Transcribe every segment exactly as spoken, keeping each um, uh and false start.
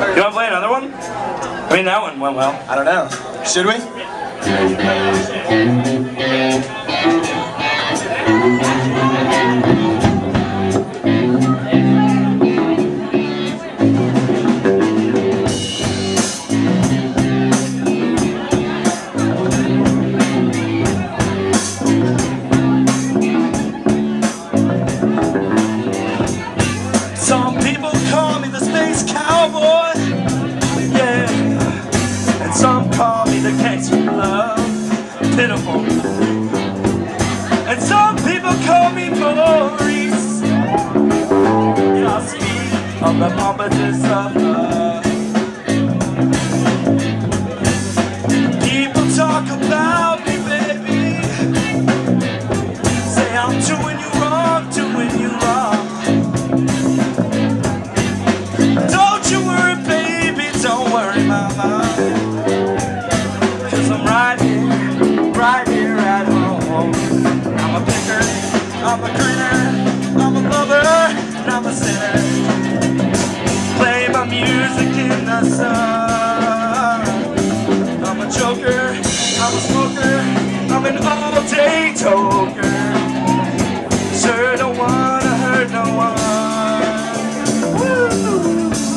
You want to play another one? I mean, that one went well. I don't know. Should we? Some people call me the space cowboy, yeah, and some call me the gangster of love, pitiful. And some people call me Maurice, yeah, I speak of the pompadours of love. People talk about me, baby, say I'm doing you wrong, doing you wrong. Don't worry, mama, cause I'm right here, right here at home. I'm a picker, I'm a grinner, I'm a lover, and I'm a sinner. Play my music in the sun. I'm a joker, I'm a smoker, I'm an all-day toker. Sure don't wanna hurt no one. Woo!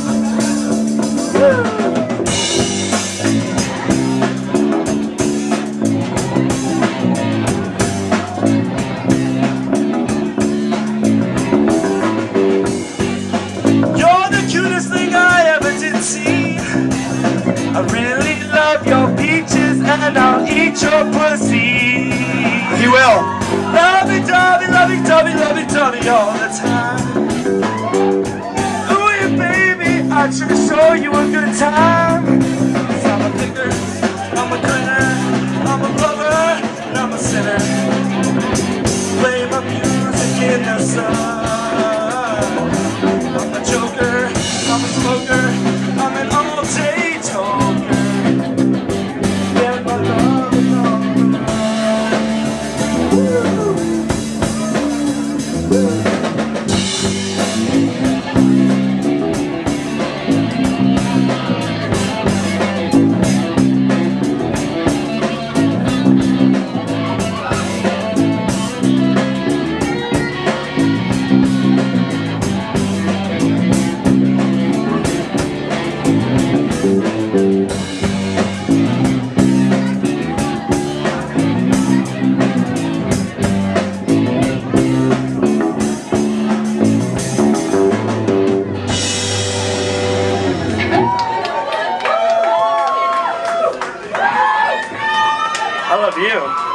You're the cutest thing I ever did see. I really love your peaches and I'll eat your pussy. He will. Lovey-dovey, lovey-dovey, lovey-dovey all the time. Ooh, yeah, baby, I'd sure show you a good time. Cause I'm a picker, I'm a grinner, I'm a lover, and I'm a sinner. Play my music in the sun. I'm a joker, I'm a smoker, I'm an all-day toker. Yeah, my love is all around. Woo! I love you.